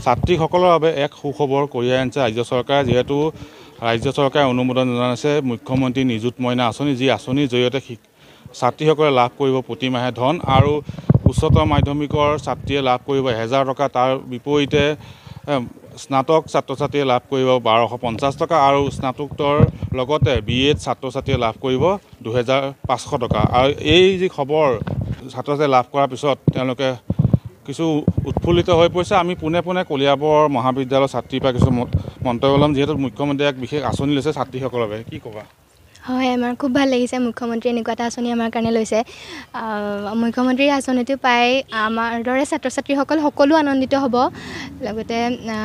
ছাত্ৰীসকলৰ বাবে এক সুখবৰ কঢ়িয়াই আনিছে ৰাজ্য চৰকাৰে, যিহেতু ৰাজ্য চৰকাৰে অনুমোদন জনাইছে মুখ্যমন্ত্ৰী নিযুত মইনা আঁচনি, যি আঁচনিৰ জৰিয়তে ছাত্ৰীসকলে লাভ কৰিব প্ৰতিমাহে ধন আৰু উচ্চতৰ মাধ্যমিকৰ ছাত্ৰীয়ে লাভ কৰিব 1000 টকা। তাৰ বিপৰীতে স্নাতক ছাত্ৰ ছাত্ৰীয়ে লাভ কৰিব 1250 টকা আৰু স্নাতকোত্তৰ লগতে BEd ছাত্ৰ ছাত্ৰীয়ে লাভ কৰিব 2500 টকা। আৰু এই যি খবৰ ছাত্ৰ ছাত্ৰীয়ে লাভ কৰাৰ পিছত তেওঁলোকে কিছু উৎফুল্লিত হৈ পৰিছে। আমি পোনে পোনে কলিয়াবৰ মহাবিদ্যালয়ৰ ছাত্ৰীৰ পৰা কিছু মন্তব্য ল'ম, যিহেতু মুখ্যমন্ত্ৰীয়ে এক বিশেষ আঁচনি লৈছে ছাত্ৰীসকলৰ বাবে, কি ক'বা? হয়, আমাৰ খুব ভাল লাগিছে মুখ্যমন্ত্ৰীয়ে এনেকুৱা এটা আঁচনি আমাৰ কাৰণে লৈছে। মুখ্যমন্ত্ৰীৰ আঁচনিটো পাই আমাৰ দৰে ছাত্ৰ ছাত্ৰীসকল সকলো আনন্দিত হ'ব। লগতে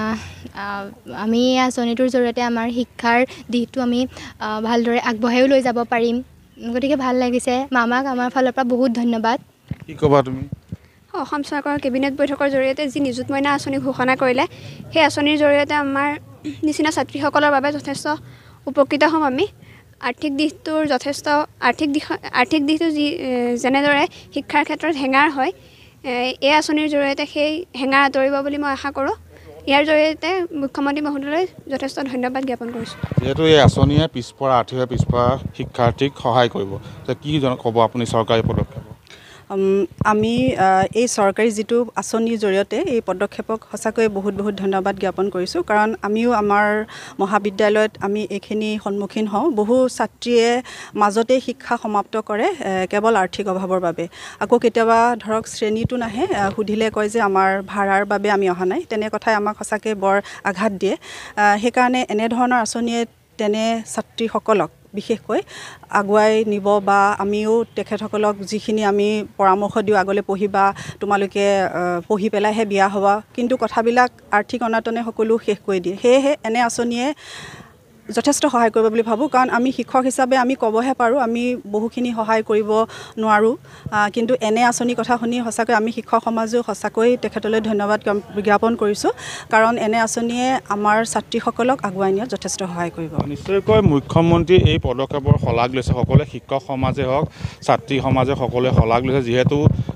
আমি এই আঁচনিটোৰ জৰিয়তে আমাৰ শিক্ষাৰ দিশটো আমি ভালদৰে আগবঢ়াইও লৈ যাব পাৰিম। গতিকে ভাল লাগিছে। মামাক আমাৰ ফালৰ পৰা বহুত ধন্যবাদ। কি ক'বা তুমি? অসম চৰকাৰৰ কেবিনেট বৈঠকৰ জৰিয়তে যি নিযুত মইনা আঁচনি ঘোষণা কৰিলে, সেই আঁচনিৰ জৰিয়তে আমাৰ নিচিনা ছাত্ৰীসকলৰ বাবে যথেষ্ট উপকৃত হ'ম আমি। আৰ্থিক দিশটোৰ যথেষ্ট আৰ্থিক দিশটো যেনেদৰে শিক্ষাৰ ক্ষেত্ৰত হেঙাৰ হয়, এই আঁচনিৰ জৰিয়তে সেই হেঙাৰ আঁতৰিব বুলি মই আশা কৰোঁ। ইয়াৰ জৰিয়তে মুখ্যমন্ত্ৰী মহোদয়লৈ যথেষ্ট ধন্যবাদ জ্ঞাপন কৰিছোঁ। যিহেতু এই আঁচনিয়ে আৰ্থিকভাৱে পিছপৰা শিক্ষাৰ্থীক সহায় কৰিব, কি ক'ব আপুনি চৰকাৰী পদক্ষেপ? আমি এই চৰকাৰী যিটো আঁচনিৰ জৰিয়তে এই পদক্ষেপক সঁচাকৈ বহুত বহুত ধন্যবাদ জ্ঞাপন কৰিছোঁ। কাৰণ আমিও আমাৰ মহাবিদ্যালয়ত আমি এইখিনি সন্মুখীন হওঁ। বহু ছাত্ৰীয়ে মাজতে শিক্ষা সমাপ্ত কৰে কেৱল আৰ্থিক অভাৱৰ বাবে। আকৌ কেতিয়াবা ধৰক শ্ৰেণীটো নাহে, সুধিলে কয় যে আমাৰ ভাড়াৰ বাবে আমি অহা নাই। তেনে কথাই আমাক সঁচাকৈ বৰ আঘাত দিয়ে। সেইকাৰণে এনেধৰণৰ আঁচনিয়ে তেনে ছাত্ৰীসকলক বিশেষকৈ আগুৱাই নিব বা আমিও তেখেতসকলক যিখিনি আমি পৰামৰ্শ দিওঁ, আগলৈ পঢ়িবা, তোমালোকে পঢ়ি পেলাইহে বিয়া হ'বা, কিন্তু কথাবিলাক আৰ্থিক অনাটনে সকলো শেষ কৰি দিয়ে। সেয়েহে এনে আঁচনিয়ে যথেষ্ট সহায় কৰিব বুলি ভাবোঁ। কাৰণ আমি শিক্ষক হিচাপে আমি ক'বহে পাৰোঁ, আমি বহুখিনি সহায় কৰিব নোৱাৰোঁ। কিন্তু এনে আঁচনিৰ কথা শুনি সঁচাকৈ আমি শিক্ষক সমাজেও সঁচাকৈ তেখেতলৈ ধন্যবাদ জ্ঞাপন কৰিছোঁ। কাৰণ এনে আঁচনিয়ে আমাৰ ছাত্ৰীসকলক আগুৱাই নিয়াত যথেষ্ট সহায় কৰিব। নিশ্চয়কৈ মুখ্যমন্ত্ৰী এই পদক্ষেপৰ শলাগ লৈছে। সকলোৱে শিক্ষক সমাজে হওক, ছাত্ৰী সমাজে সকলোৱে শলাগ লৈছে। যিহেতু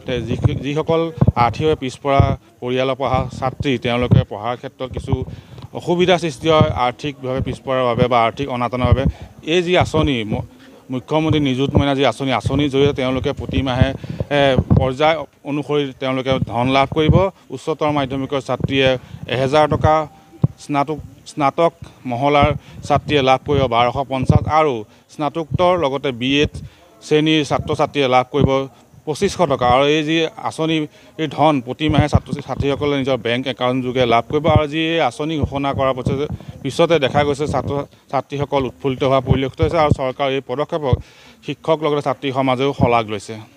যিসকল আৰ্থিকভাৱে পিছপৰা পৰিয়ালৰ পৰা অহা ছাত্ৰী, তেওঁলোকে পঢ়াৰ ক্ষেত্ৰত কিছু অসুবিধাৰ সৃষ্টি হয় আৰ্থিকভাৱে পিছপৰাৰ বাবে বা আৰ্থিক অনাটনৰ বাবে। এই যি আঁচনি মুখ্যমন্ত্ৰী নিযুত মইনা যি আঁচনিৰ জৰিয়তে তেওঁলোকে প্ৰতিমাহে পৰ্যায় অনুসৰি তেওঁলোকে ধন লাভ কৰিব। উচ্চতৰ মাধ্যমিকৰ ছাত্ৰীয়ে 1000 টকা, স্নাতক মহলাৰ ছাত্ৰীয়ে লাভ কৰিব 1250 আৰু স্নাতকোত্তৰ লগতে BEd শ্ৰেণীৰ ছাত্ৰ ছাত্ৰীয়ে লাভ কৰিব 2500 টকা। আৰু এই যি আঁচনিৰ ধন প্ৰতিমাহে ছাত্ৰীসকলে নিজৰ বেংক একাউণ্ট যোগে লাভ কৰিব। আৰু যি এই আঁচনি ঘোষণা কৰাৰ পিছতে দেখা গৈছে ছাত্ৰীসকল উৎফুল্লিত হোৱা পৰিলক্ষিত হৈছে। আৰু চৰকাৰৰ এই পদক্ষেপক শিক্ষক লগতে ছাত্ৰী সমাজেও শলাগ লৈছে।